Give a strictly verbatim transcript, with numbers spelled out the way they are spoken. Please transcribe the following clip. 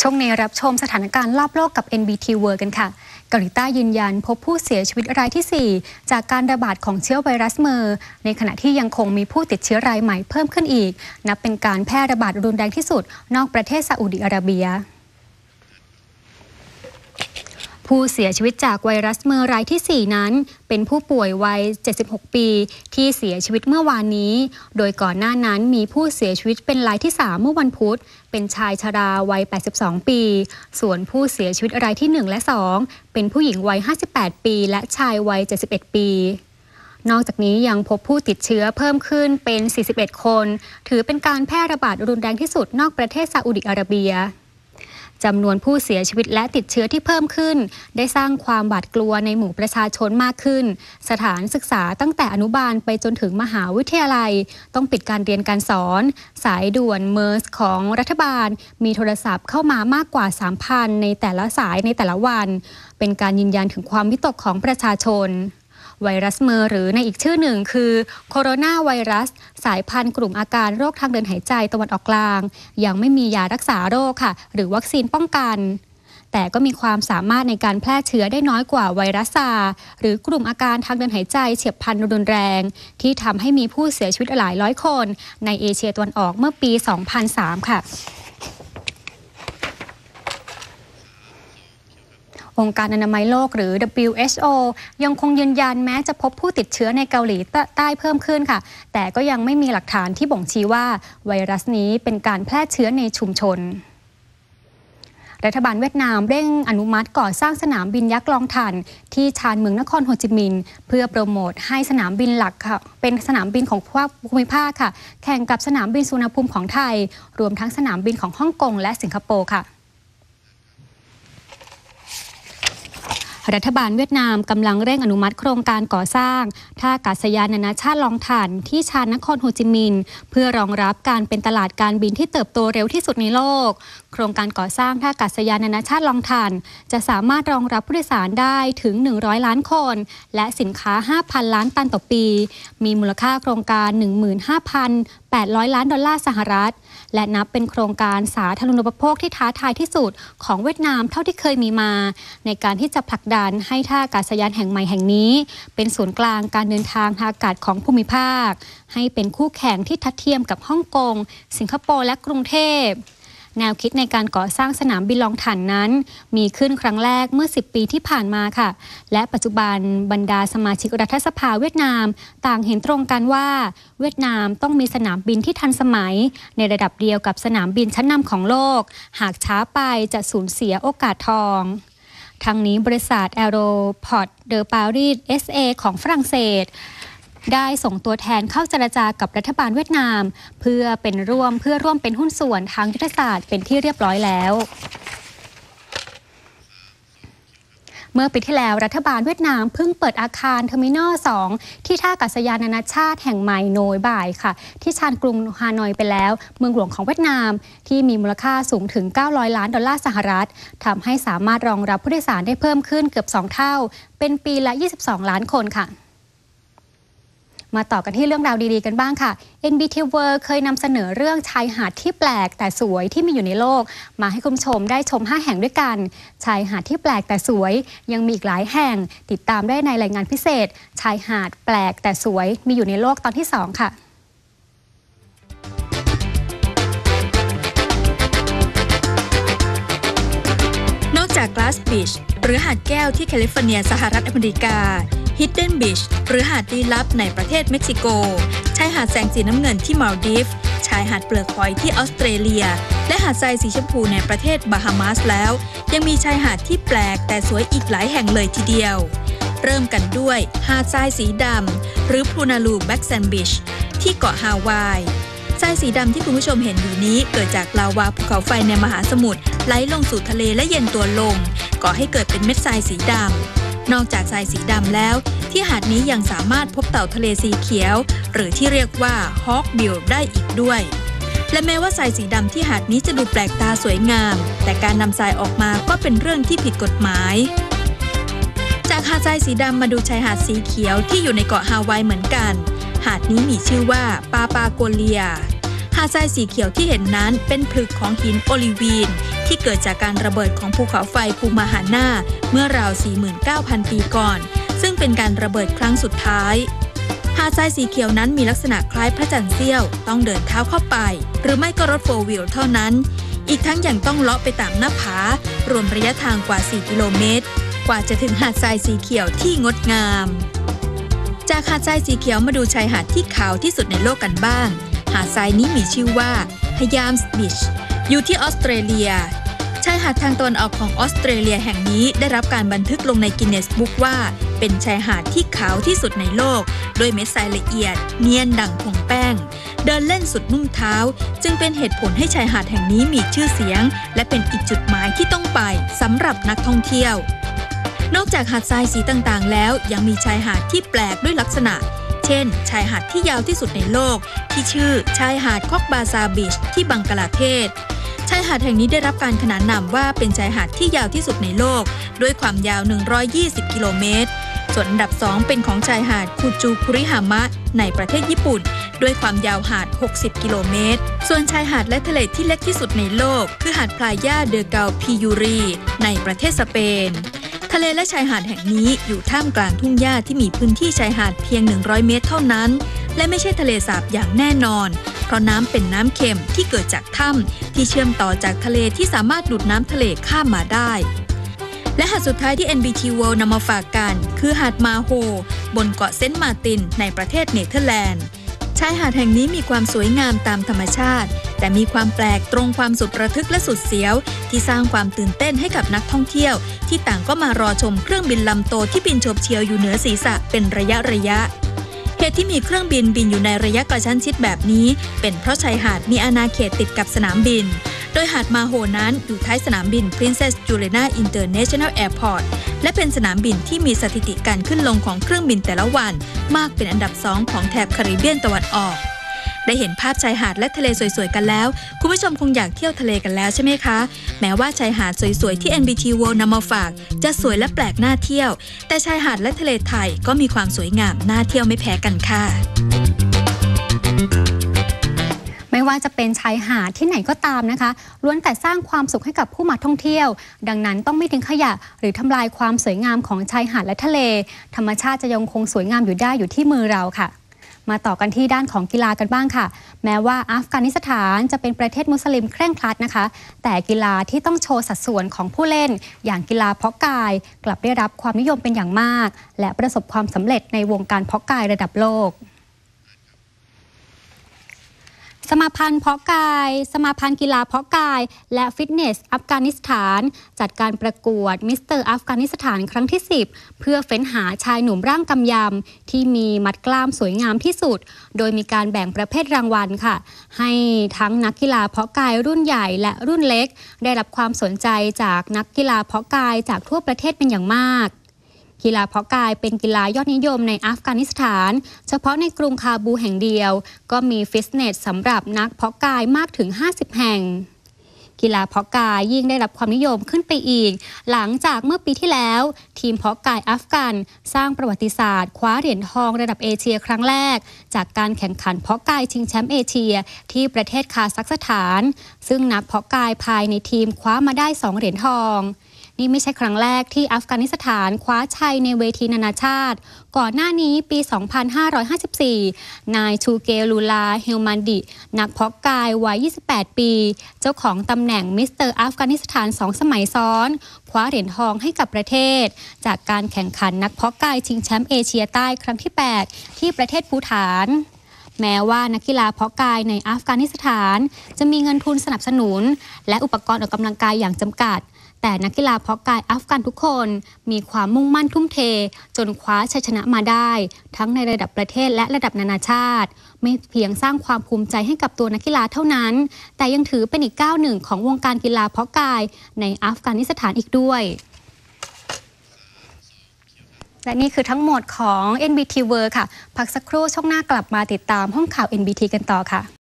ช่วงนี้รับชมสถานการณ์รอบโลกกับ เอ็น บี ที World กันค่ะเกาหลีใต้ยืนยันพบผู้เสียชีวิตรายที่สี่จากการระบาดของเชื้อไวรัสเมอร์ในขณะที่ยังคงมีผู้ติดเชื้อรายใหม่เพิ่มขึ้นอีกนับเป็นการแพร่ระบาดรุนแรงที่สุดนอกประเทศซาอุดิอาระเบียผู้เสียชีวิตจากไวรัสเมอร์รายที่สี่นั้นเป็นผู้ป่วยวัยเจ็ดสิบหกปีที่เสียชีวิตเมื่อวานนี้โดยก่อนหน้านั้นมีผู้เสียชีวิตเป็นรายที่สามเมื่อวันพุธเป็นชายชราวัยแปดสิบสองปีส่วนผู้เสียชีวิตรายที่หนึ่งและสองเป็นผู้หญิงวัยห้าสิบแปดปีและชายวัยเจ็ดสิบเอ็ดปีนอกจากนี้ยังพบผู้ติดเชื้อเพิ่มขึ้นเป็นสี่สิบเอ็ดคนถือเป็นการแพร่ระบาดรุนแรงที่สุดนอกประเทศซาอุดิอาระเบียจำนวนผู้เสียชีวิตและติดเชื้อที่เพิ่มขึ้นได้สร้างความหวาดกลัวในหมู่ประชาชนมากขึ้นสถานศึกษาตั้งแต่อนุบาลไปจนถึงมหาวิทยาลัยต้องปิดการเรียนการสอนสายด่วนเมอร์สของรัฐบาลมีโทรศัพท์เข้ามามากกว่า สามพัน ในแต่ละสายในแต่ละวันเป็นการยืนยันถึงความวิตกของประชาชนไวรัสเมอร์หรือในอีกชื่อหนึ่งคือโคโรนาไวรัสสายพันธุ์กลุ่มอาการโรคทางเดินหายใจตะวันออกกลางยังไม่มียารักษาโรคค่ะหรือวัคซีนป้องกันแต่ก็มีความสามารถในการแพร่เชื้อได้น้อยกว่าไวรัสซาร์หรือกลุ่มอาการทางเดินหายใจเฉียบพลันรุนแรงที่ทำให้มีผู้เสียชีวิตหลายร้อยคนในเอเชียตะวันออกเมื่อปี สองพันสาม ค่ะองค์การอนามัยโลกหรือ ดับเบิลยู เอช โอ ยังคงยืนยันแม้จะพบผู้ติดเชื้อในเกาหลีใต้เพิ่มขึ้นค่ะแต่ก็ยังไม่มีหลักฐานที่บ่งชี้ว่าไวรัสนี้เป็นการแพร่เชื้อในชุมชนรัฐบาลเวียดนามเร่งอนุมัติก่อสร้างสนามบินยักษ์ลองถ่านที่ชานเมืองนครโฮจิมินห์เพื่อโปรโมทให้สนามบินหลักค่ะเป็นสนามบินของภูมิภาคค่ะแข่งกับสนามบินสุวรรณภูมิของไทยรวมทั้งสนามบินของฮ่องกงและสิงคโปร์ค่ะรัฐบาลเวียดนามกำลังเร่งอนุมัติโครงการก่อสร้างท่าอากาศยานนานาชาติลองถ่านที่ชานนครโฮจิมินห์เพื่อรองรับการเป็นตลาดการบินที่เติบโตเร็วที่สุดในโลกโครงการก่อสร้างท่าอากาศยานนานาชาติลองถ่านจะสามารถรองรับผู้โดยสารได้ถึงหนึ่งร้อยล้านคนและสินค้า ห้าพัน ล้านตันต่อปีมีมูลค่าโครงการ หนึ่งหมื่นห้าพันแปดร้อย ล้านดอลลาร์สหรัฐและนับเป็นโครงการสาธารณูปโภคที่ท้าทายที่สุดของเวียดนามเท่าที่เคยมีมาในการที่จะผลักดันให้ท่าอากาศยานแห่งใหม่แห่งนี้เป็นศูนย์กลางการเดินทางทางอากาศของภูมิภาคให้เป็นคู่แข่งที่ทัดเทียมกับฮ่องกงสิงคโปร์และกรุงเทพแนวคิดในการก่อสร้างสนามบินลองถ่านนั้นมีขึ้นครั้งแรกเมื่อสิบปีที่ผ่านมาค่ะและปัจจุบันบรรดาสมาชิกรัฐสภาเวียดนามต่างเห็นตรงกันว่าเวียดนามต้องมีสนามบินที่ทันสมัยในระดับเดียวกับสนามบินชั้นนำของโลกหากช้าไปจะสูญเสียโอกาสทองทั้งนี้บริษัท Aéroport de Paris เอส เอ ของฝรั่งเศสได้ส่งตัวแทนเข้าเจรจากับรัฐบาลเวียดนามเพื่อเป็นร่วมเพื่อร่วมเป็นหุ้นส่วนทางยุทธศาสตร์เป็นที่เรียบร้อยแล้วเมื่อปีที่แล้วรัฐบาลเวียดนามเพิ่งเปิดอาคารเทอร์มินอลสองที่ท่าอากาศยานนานาชาติแห่งใหม่โนยบ่ายค่ะที่ชานกรุงฮานอยไปแล้วเมืองหลวงของเวียดนามที่มีมูลค่าสูงถึงเก้าร้อยล้านดอลลาร์สหรัฐทำให้สามารถรองรับผู้โดยสารได้เพิ่มขึ้นเกือบสองเท่าเป็นปีละยี่สิบสองล้านคนค่ะมาต่อกันที่เรื่องราวดีๆกันบ้างค่ะ เอ็น บี ที World เคยนำเสนอเรื่องชายหาดที่แปลกแต่สวยที่มีอยู่ในโลกมาให้คุณผู้ชมได้ชมห้าแห่งด้วยกันชายหาดที่แปลกแต่สวยยังมีอีกหลายแห่งติดตามได้ในรายงานพิเศษชายหาดแปลกแต่สวยมีอยู่ในโลกตอนที่สองค่ะนอกจาก Glass Beach หรือหาดแก้วที่แคลิฟอร์เนียสหรัฐอเมริกาHidden Beach หรือหาดลี้ลับในประเทศเม็กซิโกชายหาดแสงสีน้ำเงินที่มัลดีฟชายหาดเปลือกหอยที่ออสเตรเลียและหาดทรายสีชมพูในประเทศบาฮามาสแล้วยังมีชายหาดที่แปลกแต่สวยอีกหลายแห่งเลยทีเดียวเริ่มกันด้วยหาดทรายสีดำหรือพูนาลูแบ็กแซนด์บีชที่เกาะฮาวายทรายสีดำที่คุณผู้ชมเห็นอยู่นี้เกิดจากลาวาภูเขาไฟในมหาสมุทรไหลลงสู่ทะเลและเย็นตัวลงก่อให้เกิดเป็นเม็ดทรายสีดำนอกจากทรายสีดำแล้วที่หาดนี้ยังสามารถพบเต่าทะเลสีเขียวหรือที่เรียกว่าฮอคบิลได้อีกด้วยและแม้ว่าทรายสีดำที่หาดนี้จะดูแปลกตาสวยงามแต่การนำทรายออกมาก็เป็นเรื่องที่ผิดกฎหมายจากหาดทรายสีดำมาดูชายหาดสีเขียวที่อยู่ในเกาะฮาวายเหมือนกันหาดนี้มีชื่อว่าปาปาโกเลียหาดทรายสีเขียวที่เห็นนั้นเป็นผลึกของหินโอลิวีนที่เกิดจากการระเบิดของภูเขาไฟภูมาหาน่าเมื่อราว สี่หมื่นเก้าพัน ปีก่อนซึ่งเป็นการระเบิดครั้งสุดท้ายหาดทรายสีเขียวนั้นมีลักษณะคล้ายพระจันทร์เสี้ยวต้องเดินเท้าเข้าไปหรือไม่ก็รถโฟร์วีลเท่านั้นอีกทั้งยังต้องเลาะไปตามหน้าผารวมระยะทางกว่า สี่ กิโลเมตรกว่าจะถึงหาดทรายสีเขียวที่งดงามจากหาดทรายสีเขียวมาดูชายหาดที่ขาวที่สุดในโลกกันบ้างหาดทรายนี้มีชื่อว่าฮยามส์บีชอยู่ที่ออสเตรเลียชายหาดทางตะวันออกของออสเตรเลียแห่งนี้ได้รับการบันทึกลงในกินเนสบุ๊กว่าเป็นชายหาดที่ขาวที่สุดในโลกโดยเม็ดทรายละเอียดเนียนดั่งผงแป้งเดินเล่นสุดนุ่มเท้าจึงเป็นเหตุผลให้ชายหาดแห่งนี้มีชื่อเสียงและเป็นอีกจุดหมายที่ต้องไปสำหรับนักท่องเที่ยวนอกจากหาดทรายสีต่างๆแล้วยังมีชายหาดที่แปลกด้วยลักษณะเช่นชายหาดที่ยาวที่สุดในโลกที่ชื่อชายหาดคอกบาซาบีชที่บังกลาเทศชายหาดแห่งนี้ได้รับการขนานนามว่าเป็นชายหาดที่ยาวที่สุดในโลกด้วยความยาวหนึ่งร้อยยี่สิบกิโลเมตรส่วนอันดับสองเป็นของชายหาดคูจูคุริฮามะในประเทศญี่ปุ่นด้วยความยาวหาดหกสิบกิโลเมตรส่วนชายหาดและทะเลที่เล็กที่สุดในโลกคือหาดพลายาเดอเกาพิยูรีในประเทศสเปนทะเลและชายหาดแห่งนี้อยู่ท่ามกลางทุ่งหญ้าที่มีพื้นที่ชายหาดเพียงหนึ่งร้อยเมตรเท่านั้นและไม่ใช่ทะเลสาบอย่างแน่นอนเพราะน้ำเป็นน้ำเค็มที่เกิดจากถ้ำที่เชื่อมต่อจากทะเลที่สามารถดูดน้ำทะเลข้ามมาได้และหาดสุดท้ายที่ เอ็น บี ที World นำมาฝากกันคือหาดมาโฮบนเกาะเซนต์มาร์ตินในประเทศเนเธอร์แลนด์ชายหาดแห่งนี้มีความสวยงามตามธรรมชาติแต่มีความแปลกตรงความสุดระทึกและสุดเสียวที่สร้างความตื่นเต้นให้กับนักท่องเที่ยวที่ต่างก็มารอชมเครื่องบินลำโตที่บินโฉบเฉี่ยวอยู่เหนือศีรษะเป็นระยะระยะเหตุที่มีเครื่องบินบินอยู่ในระยะกระชั้นชิดแบบนี้เป็นเพราะชายหาดมีอาณาเขตติดกับสนามบินโดยหาดมาโฮนั้นอยู่ท้ายสนามบิน Princess Juliana International Airport และเป็นสนามบินที่มีสถิติการขึ้นลงของเครื่องบินแต่ละวันมากเป็นอันดับสองของแถบแคริบเบียนตะวันออกได้เห็นภาพชายหาดและทะเลสวยๆกันแล้วคุณผู้ชมคงอยากเที่ยวทะเลกันแล้วใช่ไหมคะแม้ว่าชายหาดสวยๆที่ เอ็น บี ที World นำมาฝากจะสวยและแปลกน่าเที่ยวแต่ชายหาดและทะเลไทยก็มีความสวยงามน่าเที่ยวไม่แพ้กันค่ะไม่ว่าจะเป็นชายหาดที่ไหนก็ตามนะคะล้วนแต่สร้างความสุขให้กับผู้มาท่องเที่ยวดังนั้นต้องไม่ทิ้งขยะหรือทำลายความสวยงามของชายหาดและทะเลธรรมชาติจะยังคงสวยงามอยู่ได้อยู่ที่มือเราค่ะมาต่อกันที่ด้านของกีฬากันบ้างค่ะแม้ว่าอัฟกานิสถานจะเป็นประเทศมุสลิมเคร่งครัดนะคะแต่กีฬาที่ต้องโชว์สัดส่วนของผู้เล่นอย่างกีฬาเพาะกายกลับได้รับความนิยมเป็นอย่างมากและประสบความสำเร็จในวงการเพาะกายระดับโลกสมาพันธ์เพาะกายสมาพันธ์กีฬาเพาะกายและฟิตเนสอัฟกานิสถานจัดการประกวดมิสเตอร์อัฟกานิสถานครั้งที่สิบเพื่อเฟ้นหาชายหนุ่มร่างกำยำที่มีมัดกล้ามสวยงามที่สุดโดยมีการแบ่งประเภทรางวัลค่ะให้ทั้งนักกีฬาเพาะกายรุ่นใหญ่และรุ่นเล็กได้รับความสนใจจากนักกีฬาเพาะกายจากทั่วประเทศเป็นอย่างมากกีฬาเพาะกายเป็นกีฬายอดนิยมในอัฟกานิสถานเฉพาะในกรุงคาบูแห่งเดียวก็มีฟิตเนสสำหรับนักเพาะกายมากถึงห้าสิบแห่งกีฬาเพาะกายยิ่งได้รับความนิยมขึ้นไปอีกหลังจากเมื่อปีที่แล้วทีมเพาะกายอัฟกันสร้างประวัติศาสตร์คว้าเหรียญทองระดับเอเชียครั้งแรกจากการแข่งขันเพาะกายชิงแชมป์เอเชียที่ประเทศคาซัคสถานซึ่งนักเพาะกายภายในทีมคว้ามาได้สองเหรียญทองนี่ไม่ใช่ครั้งแรกที่อัฟกานิสถานคว้าชัยในเวทีนานาชาติก่อนหน้านี้ปี สองพันห้าร้อยห้าสิบสี่ นายชูเกลูลาเฮลมันดินักเพาะกายวัย ยี่สิบแปด ปี เจ้าของตำแหน่งมิสเตอร์อัฟกานิสถานสองสมัยซ้อนคว้าเหรียญทองให้กับประเทศจากการแข่งขันนักเพาะกายชิงแชมป์เอเชียใต้ครั้งที่ แปด ที่ประเทศภูฏานแม้ว่านักกีฬาเพาะกายในอัฟกานิสถานจะมีเงินทุนสนับสนุนและอุปกรณ์ออกกำลังกายอย่างจำกัดแต่นักกีฬาเพาะกายอัฟกันทุกคนมีความมุ่งมั่นทุ่มเทจนคว้าชัยชนะมาได้ทั้งในระดับประเทศและระดับนานาชาติไม่เพียงสร้างความภูมิใจให้กับตัวนักกีฬาเท่านั้นแต่ยังถือเป็นอีกก้าวหนึ่งของวงการกีฬาเพาะกายในอัฟกานิสถานอีกด้วยและนี่คือทั้งหมดของ เอ็น บี ที World ค่ะพักสักครู่ช่วงหน้ากลับมาติดตามห้องข่าว เอ็น บี ที กันต่อค่ะ